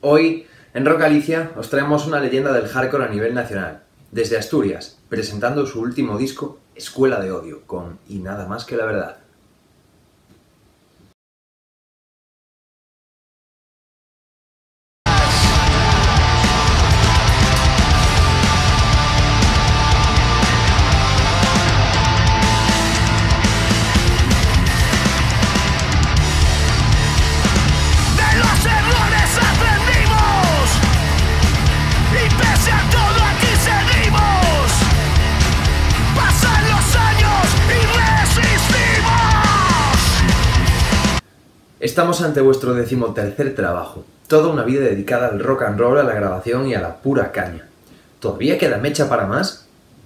Hoy, en Rock Galicia, os traemos una leyenda del hardcore a nivel nacional. Desde Asturias, presentando su último disco, Escuela de Odio, con Y nada más que la verdad. Estamos ante vuestro 13º trabajo, toda una vida dedicada al rock and roll, a la grabación y a la pura caña. ¿Todavía queda mecha para más?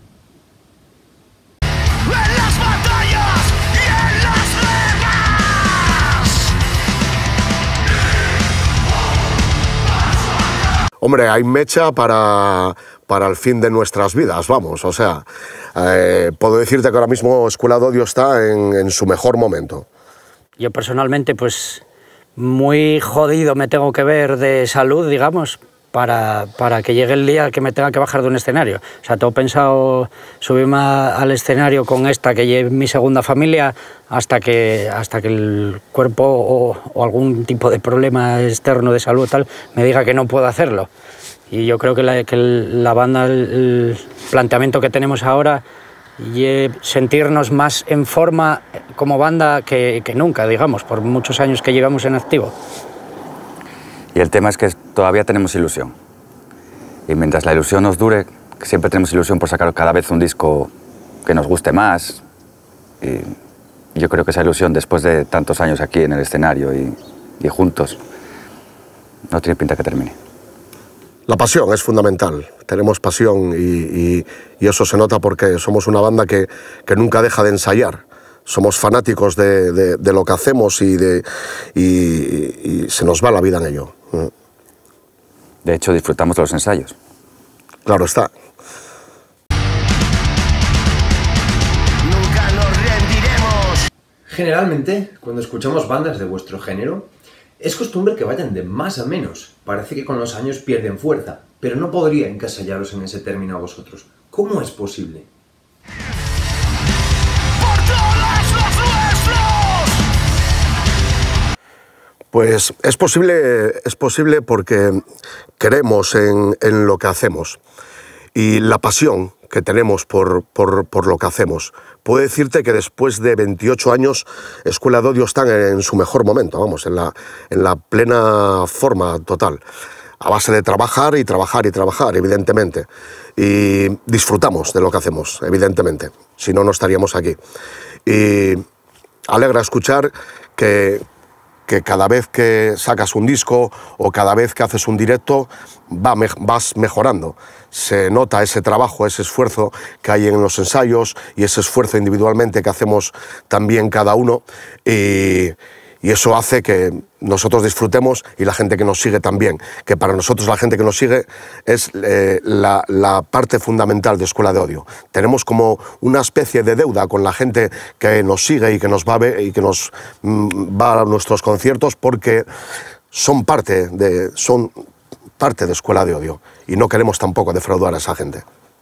Hombre, hay mecha para el fin de nuestras vidas, vamos, o sea, puedo decirte que ahora mismo Escuela de Odio está en su mejor momento. Yo personalmente, pues, muy jodido me tengo que ver de salud, digamos, para que llegue el día que me tenga que bajar de un escenario. O sea, tengo pensado subirme al escenario con esta, que es mi segunda familia, hasta que el cuerpo o algún tipo de problema externo de salud tal me diga que no puedo hacerlo. Y yo creo que la banda, el planteamiento que tenemos ahora, y sentirnos más en forma como banda que nunca, digamos, por muchos años que llevamos en activo. Y el tema es que todavía tenemos ilusión. Y mientras la ilusión nos dure, siempre tenemos ilusión por sacar cada vez un disco que nos guste más. Y yo creo que esa ilusión, después de tantos años aquí en el escenario y juntos, no tiene pinta que termine. La pasión es fundamental, tenemos pasión y eso se nota porque somos una banda que nunca deja de ensayar. Somos fanáticos de lo que hacemos y se nos va la vida en ello. De hecho, disfrutamos de los ensayos. Claro está. Nunca nos rendiremos. Generalmente, cuando escuchamos bandas de vuestro género, es costumbre que vayan de más a menos. Parece que con los años pierden fuerza, pero no podría encasellaros en ese término a vosotros. ¿Cómo es posible? Pues es posible porque creemos en lo que hacemos y la pasión que tenemos por lo que hacemos. Puedo decirte que después de 28 años, Escuela de Odio está en su mejor momento, vamos, en la plena forma total. A base de trabajar y trabajar y trabajar, evidentemente. Y disfrutamos de lo que hacemos, evidentemente. Si no, no estaríamos aquí. Y alegra escuchar que cada vez que sacas un disco o cada vez que haces un directo vas mejorando. Se nota ese trabajo, ese esfuerzo que hay en los ensayos y ese esfuerzo individualmente que hacemos también cada uno y eso hace que nosotros disfrutemos y la gente que nos sigue también, que para nosotros la gente que nos sigue es la parte fundamental de Escuela de Odio. Tenemos como una especie de deuda con la gente que nos sigue y que nos va a ver y que nos va a nuestros conciertos porque son parte de Escuela de Odio y no queremos tampoco defraudar a esa gente.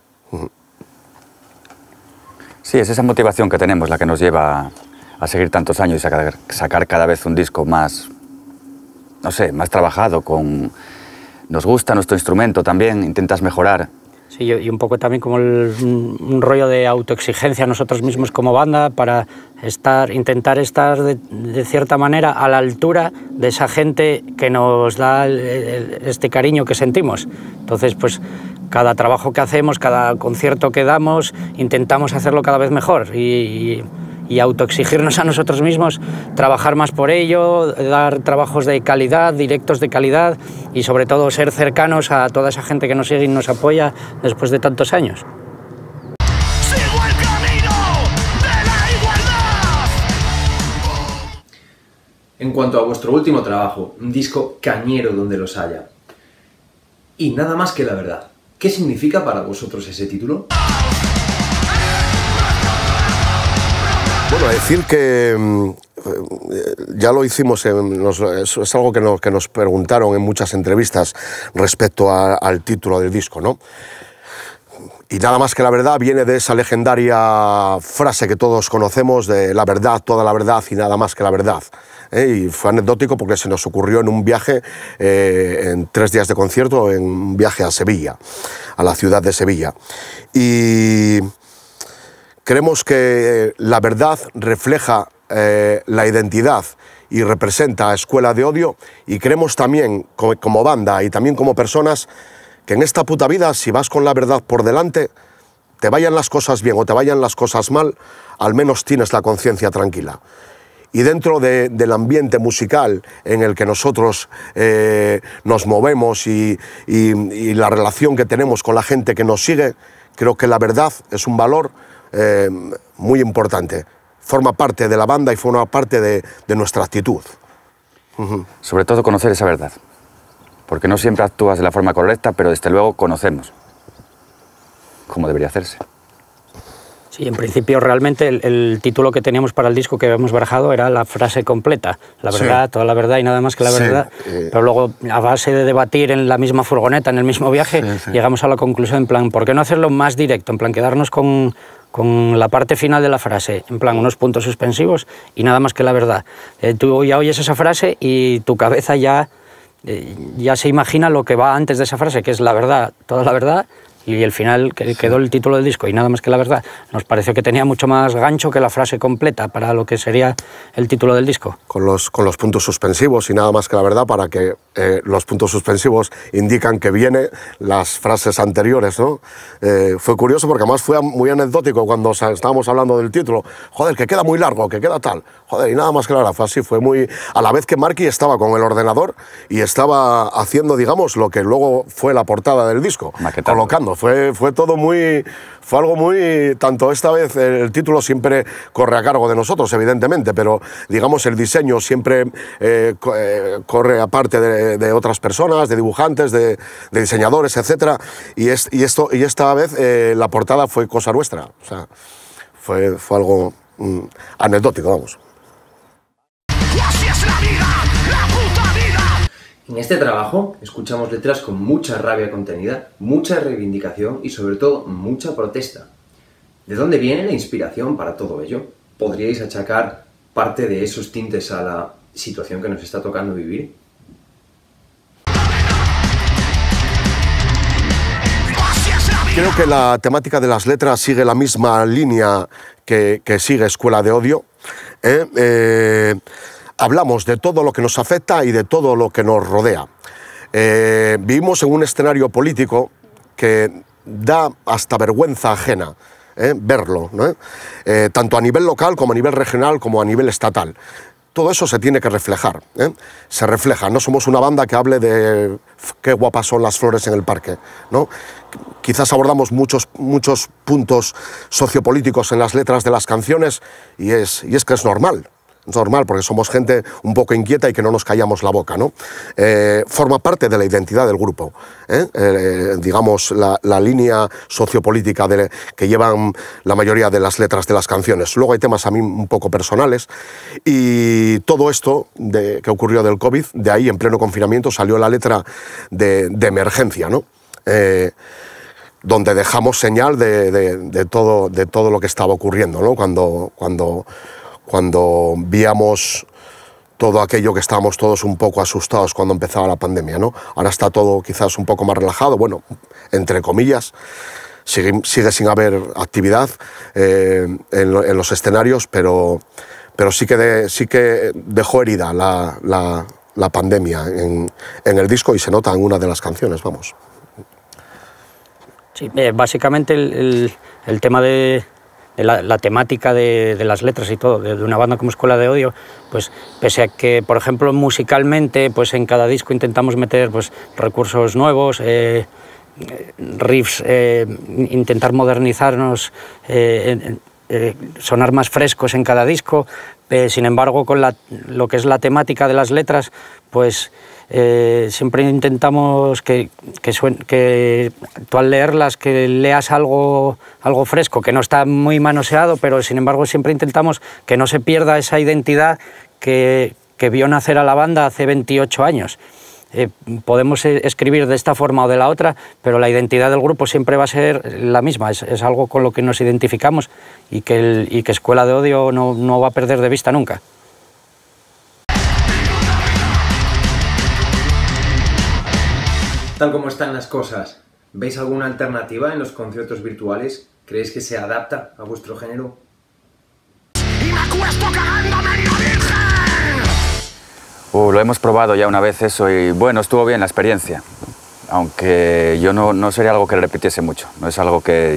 Sí, es esa motivación que tenemos la que nos lleva a seguir tantos años y sacar cada vez un disco más, no sé, más trabajado, nos gusta nuestro instrumento también, intentas mejorar. Sí, y un poco también como un rollo de autoexigencia nosotros mismos como banda para intentar estar de cierta manera a la altura de esa gente que nos da este cariño que sentimos. Entonces, pues cada trabajo que hacemos, cada concierto que damos, intentamos hacerlo cada vez mejor y autoexigirnos a nosotros mismos, trabajar más por ello, dar trabajos de calidad, directos de calidad y sobre todo ser cercanos a toda esa gente que nos sigue y nos apoya después de tantos años. Sigo el camino de la igualdad. En cuanto a vuestro último trabajo, un disco cañero donde los haya. Y nada más que la verdad. ¿Qué significa para vosotros ese título? Bueno, decir que ya lo hicimos, es algo que nos preguntaron en muchas entrevistas respecto al título del disco, ¿no? Y nada más que la verdad viene de esa legendaria frase que todos conocemos de la verdad, toda la verdad y nada más que la verdad. Y fue anecdótico porque se nos ocurrió en un viaje, en 3 días de concierto, en un viaje a Sevilla, a la ciudad de Sevilla. Y creemos que la verdad refleja la identidad y representa a Escuela de Odio, y creemos también, como banda y también como personas, que en esta puta vida, si vas con la verdad por delante, te vayan las cosas bien o te vayan las cosas mal, al menos tienes la conciencia tranquila. Y dentro del ambiente musical en el que nosotros nos movemos y la relación que tenemos con la gente que nos sigue, creo que la verdad es un valor muy importante. Forma parte de la banda y forma parte de nuestra actitud. Sobre todo conocer esa verdad. Porque no siempre actúas de la forma correcta, pero desde luego conocemos cómo debería hacerse. Sí, en principio realmente el título que teníamos para el disco que habíamos barajado era la frase completa, la verdad, toda la verdad y nada más que la verdad, pero luego a base de debatir en la misma furgoneta, en el mismo viaje, llegamos a la conclusión en plan, ¿por qué no hacerlo más directo? En plan, quedarnos con la parte final de la frase, en plan, unos puntos suspensivos y nada más que la verdad. Tú ya oyes esa frase y tu cabeza ya se imagina lo que va antes de esa frase, que es la verdad, toda la verdad, y el final que quedó el título del disco y nada más que la verdad. Nos pareció que tenía mucho más gancho que la frase completa para lo que sería el título del disco. Con los puntos suspensivos y nada más que la verdad, para que los puntos suspensivos indican que vienen las frases anteriores, ¿no? Fue curioso porque además fue muy anecdótico cuando estábamos hablando del título. Joder, que queda muy largo, que queda tal. Joder, y nada más que la verdad, fue así, fue muy... A la vez que Marky estaba con el ordenador y estaba haciendo, digamos, lo que luego fue la portada del disco, maquetando, colocando. Fue todo muy... Fue algo muy... Tanto esta vez el título siempre corre a cargo de nosotros, evidentemente, pero digamos el diseño siempre corre aparte de otras personas, de dibujantes, de diseñadores, etc. Y esta vez la portada fue cosa nuestra. O sea, fue algo anecdótico, vamos. Así es la vida, la puta vida. En este trabajo escuchamos letras con mucha rabia contenida, mucha reivindicación y sobre todo mucha protesta. ¿De dónde viene la inspiración para todo ello? ¿Podríais achacar parte de esos tintes a la situación que nos está tocando vivir? Creo que la temática de las letras sigue la misma línea que sigue Escuela de Odio. Hablamos de todo lo que nos afecta y de todo lo que nos rodea. Vivimos en un escenario político que da hasta vergüenza ajena verlo, ¿no? Tanto a nivel local como a nivel regional como a nivel estatal. Todo eso se tiene que reflejar, se refleja. No somos una banda que hable de qué guapas son las flores en el parque, ¿no? Quizás abordamos muchos puntos sociopolíticos en las letras de las canciones y es que es normal. Es normal, porque somos gente un poco inquieta y que no nos callamos la boca, ¿no? Forma parte de la identidad del grupo, digamos, la línea sociopolítica que llevan la mayoría de las letras de las canciones. Luego hay temas a mí un poco personales y todo esto que ocurrió del COVID, de ahí en pleno confinamiento salió la letra de emergencia, ¿no? Donde dejamos señal de todo lo que estaba ocurriendo, ¿no? Cuando víamos todo aquello que estábamos todos un poco asustados cuando empezaba la pandemia, ¿no? Ahora está todo quizás un poco más relajado, bueno, entre comillas, sigue sin haber actividad en los escenarios, pero sí que dejó herida la pandemia en el disco y se nota en una de las canciones, vamos. Sí, básicamente el tema de la temática de las letras y todo, de una banda como Escuela de Odio, pues pese a que, por ejemplo, musicalmente, pues en cada disco intentamos meter pues recursos nuevos, riffs, intentar modernizarnos, sonar más frescos en cada disco, sin embargo, con lo que es la temática de las letras, pues siempre intentamos que tú al leerlas, que leas algo fresco, que no está muy manoseado, pero sin embargo siempre intentamos que no se pierda esa identidad que vio nacer a la banda hace 28 años. Podemos escribir de esta forma o de la otra, pero la identidad del grupo siempre va a ser la misma, es algo con lo que nos identificamos y que Escuela de Odio no va a perder de vista nunca. Tal como están las cosas, ¿veis alguna alternativa en los conciertos virtuales? ¿Creéis que se adapta a vuestro género? Y me acuesto cagándome en la Virgen. Lo hemos probado ya una vez eso y bueno, estuvo bien la experiencia. Aunque yo no sería algo que repitiese mucho, no es algo que...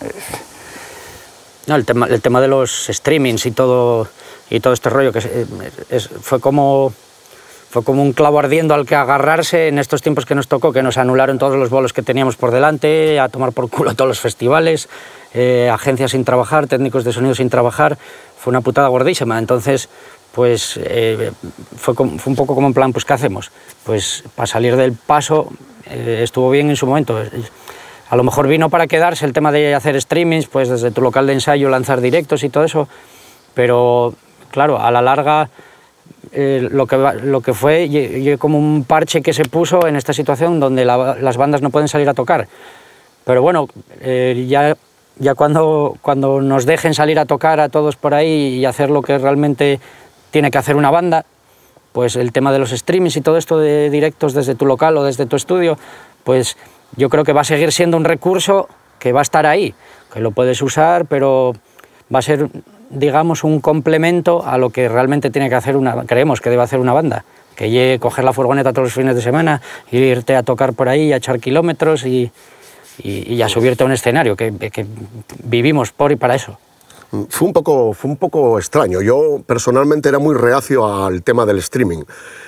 No, el tema de los streamings y todo este rollo, que fue como un clavo ardiendo al que agarrarse en estos tiempos que nos tocó, que nos anularon todos los bolos que teníamos por delante, a tomar por culo todos los festivales, agencias sin trabajar, técnicos de sonido sin trabajar, fue una putada gordísima. Entonces, pues fue un poco como en plan, pues ¿qué hacemos? Pues para salir del paso estuvo bien en su momento. A lo mejor vino para quedarse el tema de hacer streamings, pues desde tu local de ensayo lanzar directos y todo eso, pero claro, a la larga lo que fue como un parche que se puso en esta situación donde las bandas no pueden salir a tocar. Pero bueno, ya cuando nos dejen salir a tocar a todos por ahí y hacer lo que realmente tiene que hacer una banda, pues el tema de los streamings y todo esto de directos desde tu local o desde tu estudio, pues yo creo que va a seguir siendo un recurso que va a estar ahí, que lo puedes usar, pero va a ser, digamos, un complemento a lo que realmente tiene que hacer creemos que debe hacer una banda, que coger la furgoneta todos los fines de semana, irte a tocar por ahí, a echar kilómetros y a subirte a un escenario, que vivimos por y para eso. Fue un poco extraño. Yo personalmente era muy reacio al tema del streaming.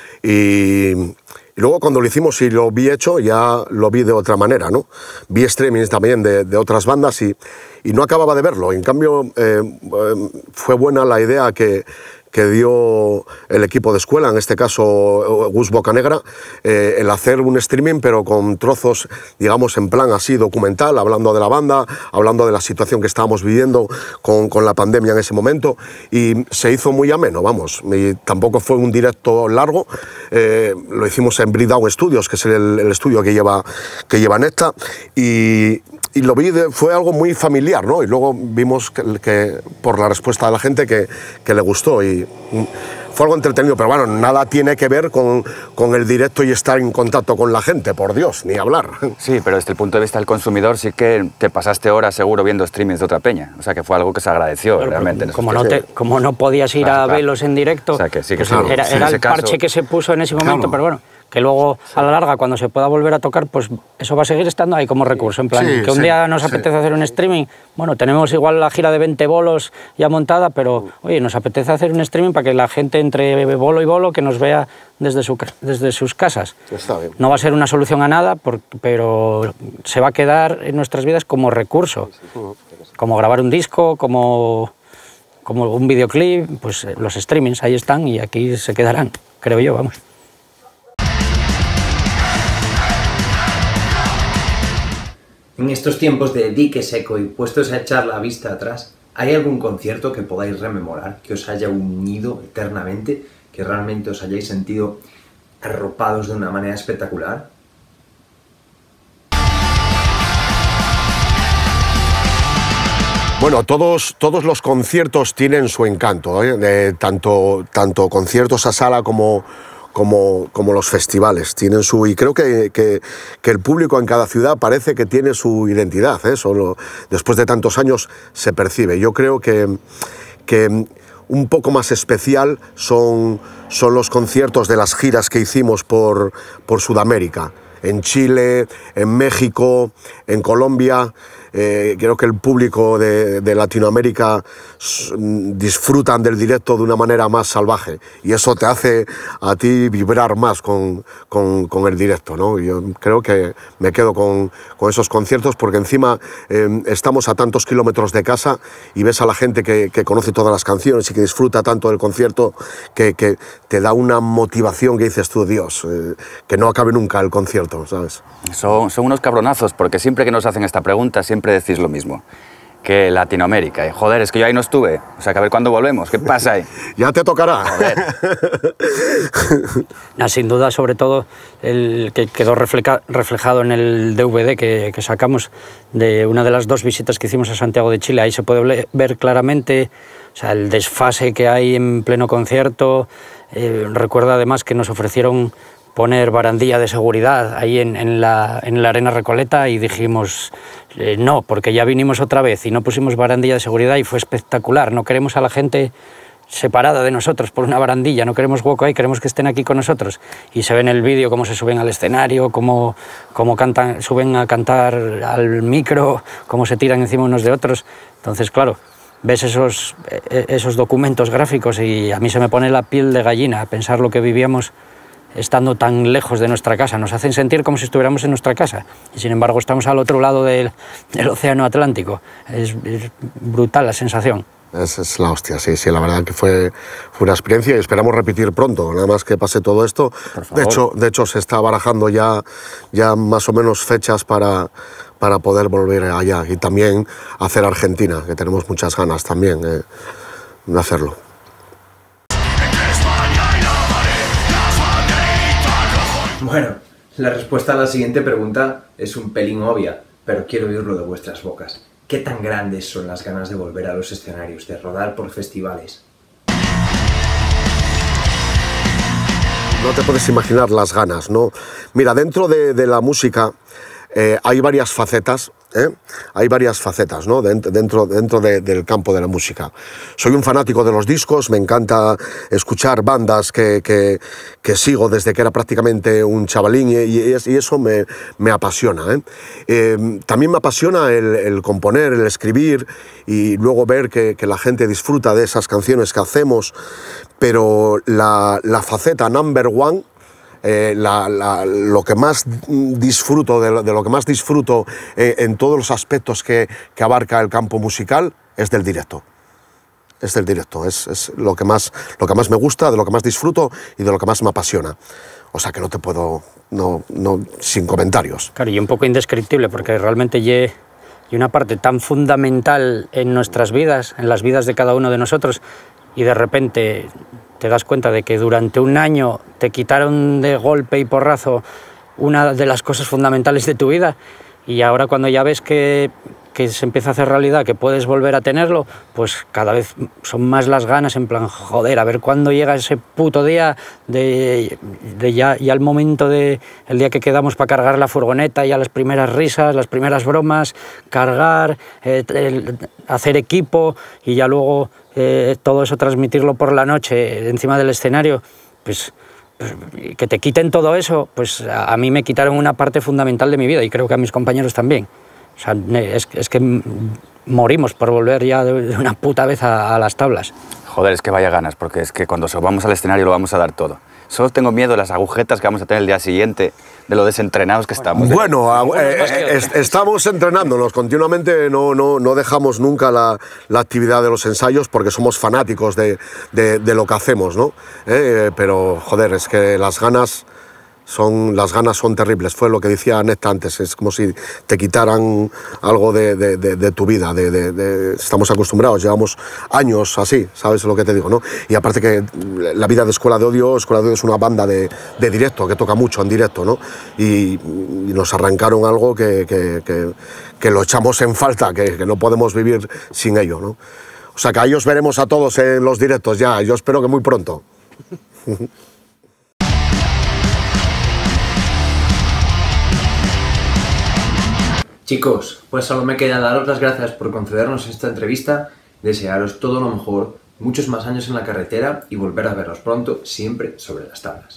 Y luego cuando lo hicimos y lo vi hecho, ya lo vi de otra manera, ¿no? Vi streamings también de otras bandas y no acababa de verlo. En cambio, fue buena la idea que dio el equipo de Escuela, en este caso Gus Bocanegra, el hacer un streaming pero con trozos, digamos, en plan así documental, hablando de la banda, hablando de la situación que estábamos viviendo con la pandemia en ese momento, y se hizo muy ameno, vamos, y tampoco fue un directo largo. Lo hicimos en Breakdown Studios, que es el estudio que lleva Netta, y lo vi, fue algo muy familiar, ¿no? Y luego vimos que por la respuesta de la gente que le gustó y fue algo entretenido, pero bueno, nada tiene que ver con el directo y estar en contacto con la gente, por Dios, ni hablar. Sí, pero desde el punto de vista del consumidor sí que te pasaste horas seguro viendo streamings de otra peña, o sea que fue algo que se agradeció, pero realmente. Como no podías ir a verlos en directo, o sea, que sí, pues claro, era el parche que se puso en ese momento, claro. Pero bueno, que luego a la larga cuando se pueda volver a tocar, pues eso va a seguir estando ahí como recurso, en plan, que un día nos apetece hacer un streaming, bueno, tenemos igual la gira de 20 bolos ya montada, pero oye, nos apetece hacer un streaming para que la gente entre bolo y bolo, que nos vea desde sus casas. Está bien. No va a ser una solución a nada, pero se va a quedar en nuestras vidas como recurso, como grabar un disco, como un videoclip, pues los streamings ahí están y aquí se quedarán, creo yo, vamos. En estos tiempos de dique seco y puestos a echar la vista atrás, ¿hay algún concierto que podáis rememorar, que os haya unido eternamente, que realmente os hayáis sentido arropados de una manera espectacular? Bueno, todos los conciertos tienen su encanto, ¿eh? Tanto conciertos a sala como los festivales tienen su, y creo que el público en cada ciudad parece que tiene su identidad, ¿eh? Después de tantos años se percibe. Yo creo que un poco más especial son los conciertos de las giras que hicimos por Sudamérica, en Chile, en México, en Colombia. creo que el público de Latinoamérica disfrutan del directo de una manera más salvaje y eso te hace a ti vibrar más con el directo, ¿no? Yo creo que me quedo con esos conciertos porque encima estamos a tantos kilómetros de casa y ves a la gente que conoce todas las canciones y que disfruta tanto del concierto que te da una motivación que dices tú, Dios, que no acabe nunca el concierto, ¿sabes? Son unos cabronazos porque siempre que nos hacen esta pregunta siempre decís lo mismo. Que Latinoamérica, joder, es que yo ahí no estuve, o sea, que a ver cuándo volvemos, ¿qué pasa ahí? Ya te tocará. Joder. Sin duda, sobre todo, el que quedó reflejado en el DVD que sacamos de una de las 2 visitas que hicimos a Santiago de Chile. Ahí se puede ver claramente, o sea, el desfase que hay en pleno concierto. Recuerdo además que nos ofrecieron poner barandilla de seguridad ahí en la Arena Recoleta y dijimos no, porque ya vinimos otra vez y no pusimos barandilla de seguridad y fue espectacular. No queremos a la gente separada de nosotros por una barandilla, no queremos hueco ahí, queremos que estén aquí con nosotros. Y se ve en el vídeo cómo se suben al escenario, cómo cantan, suben a cantar al micro, cómo se tiran encima unos de otros. Entonces, claro, ves esos documentos gráficos y a mí se me pone la piel de gallina a pensar lo que vivíamos estando tan lejos de nuestra casa. Nos hacen sentir como si estuviéramos en nuestra casa y sin embargo estamos al otro lado del océano Atlántico. Es brutal la sensación. Es la hostia, sí, la verdad que fue una experiencia y esperamos repetir pronto, nada más que pase todo esto. De hecho se está barajando ya más o menos fechas para poder volver allá y también hacer Argentina, que tenemos muchas ganas también de hacerlo. Bueno, la respuesta a la siguiente pregunta es un pelín obvia, pero quiero oírlo de vuestras bocas. ¿Qué tan grandes son las ganas de volver a los escenarios, de rodar por festivales? No te puedes imaginar las ganas, ¿no? Mira, dentro de la música hay varias facetas. Hay varias facetas, ¿no? dentro del campo de la música. Soy un fanático de los discos, me encanta escuchar bandas que sigo desde que era prácticamente un chavalín y eso me apasiona. También me apasiona el componer, el escribir y luego ver que la gente disfruta de esas canciones que hacemos, pero la faceta number one, lo que más disfruto, de lo que más disfruto en todos los aspectos que abarca el campo musical es del directo. Es del directo, es lo que más me gusta, de lo que más disfruto y de lo que más me apasiona. O sea que no te puedo, sin comentarios. Claro, y un poco indescriptible, porque realmente y una parte tan fundamental en nuestras vidas, en las vidas de cada uno de nosotros, y de repente te das cuenta de que durante un año te quitaron de golpe y porrazo una de las cosas fundamentales de tu vida y ahora cuando ya ves que se empieza a hacer realidad, que puedes volver a tenerlo, pues cada vez son más las ganas en plan, joder, a ver cuándo llega ese puto día de ya el momento el día que quedamos para cargar la furgoneta, ya las primeras risas, las primeras bromas, cargar, hacer equipo y ya luego todo eso transmitirlo por la noche encima del escenario, pues que te quiten todo eso, pues a mí me quitaron una parte fundamental de mi vida y creo que a mis compañeros también. O sea, es que morimos por volver ya de una puta vez a las tablas. Joder, es que vaya ganas, porque es que cuando vamos al escenario lo vamos a dar todo. Solo tengo miedo de las agujetas que vamos a tener el día siguiente, de lo desentrenados que estamos. Bueno, estamos entrenándonos continuamente, no dejamos nunca la actividad de los ensayos porque somos fanáticos de lo que hacemos, ¿no? Pero, joder, es que las ganas son terribles. Fue lo que decía Neta antes, es como si te quitaran algo de tu vida. Estamos acostumbrados, llevamos años así, ¿sabes lo que te digo, no? Y aparte que la vida de Escuela de Odio es una banda de directo, que toca mucho en directo, ¿no? Y nos arrancaron algo que lo echamos en falta, que no podemos vivir sin ello, ¿no? O sea que ahí os veremos a todos en los directos ya, yo espero que muy pronto. Chicos, pues solo me queda daros las gracias por concedernos esta entrevista, desearos todo lo mejor, muchos más años en la carretera y volver a vernos pronto, siempre sobre las tablas.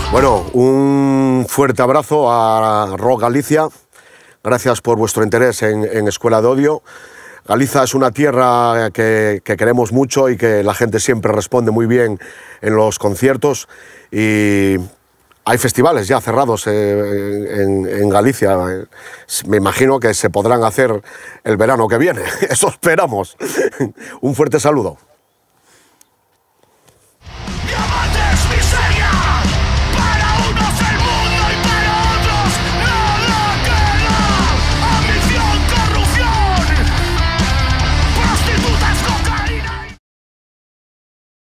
Bueno, un fuerte abrazo a Rock Galicia. Gracias por vuestro interés en Escuela de Odio. Galiza es una tierra que queremos mucho y que la gente siempre responde muy bien en los conciertos. Y hay festivales ya cerrados en Galicia. Me imagino que se podrán hacer el verano que viene. Eso esperamos. Un fuerte saludo.